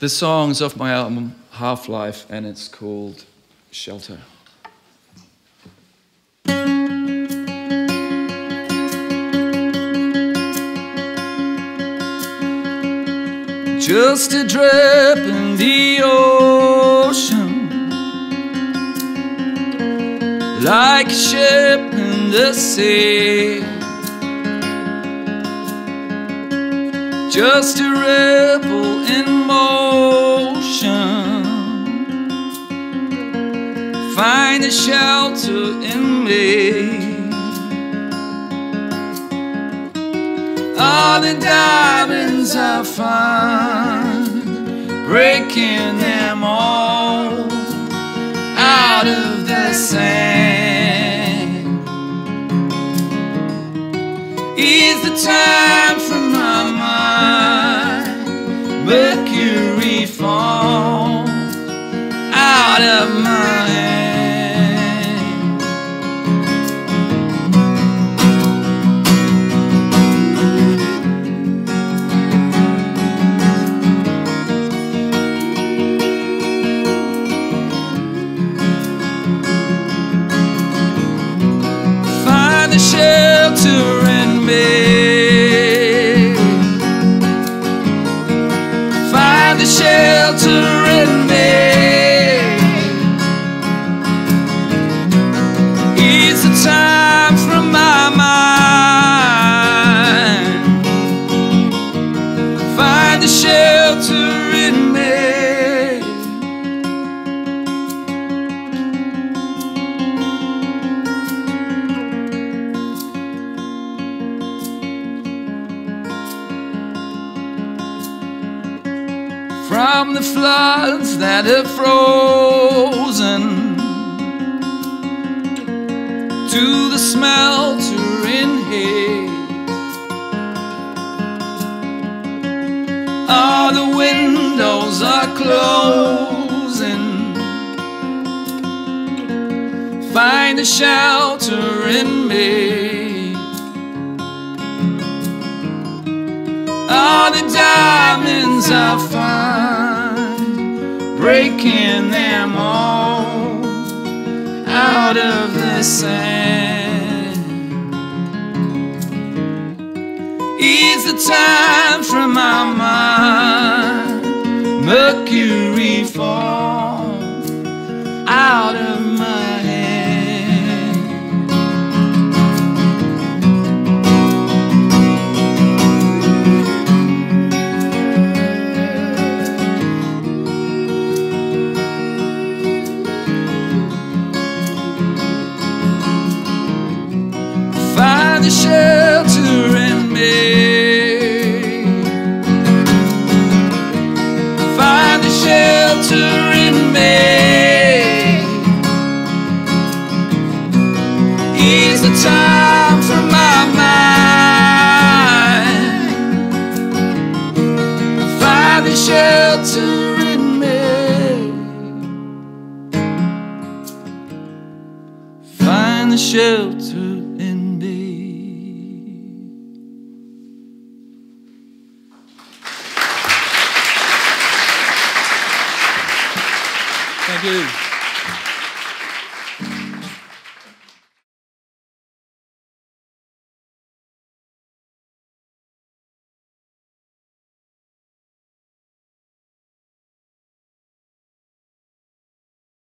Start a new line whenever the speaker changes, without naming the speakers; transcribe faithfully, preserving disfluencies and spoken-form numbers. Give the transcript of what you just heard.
The song's off my album Half-Life, and it's called Shelter. Just a drip in the ocean, like a ship in the sea. Just a ripple in motion, find a shelter in me. All the diamonds I find, breaking them all out of the sand. Is the time from my mind, mercury falls out of my hand. Find the shelter in me, find the shelter in me. It's the time from my mind, find the shelter in me. From the floods that have frozen to the smeltering heat, all the windows are closing, find a shelter in me. All the diamonds I find, breaking them all out of the sand. Is the time from my mind, mercury falls out of my hand. Find the shelter in me, find the shelter in me. Is the time for my mind, find the shelter in me, find the shelter in me. Thank you.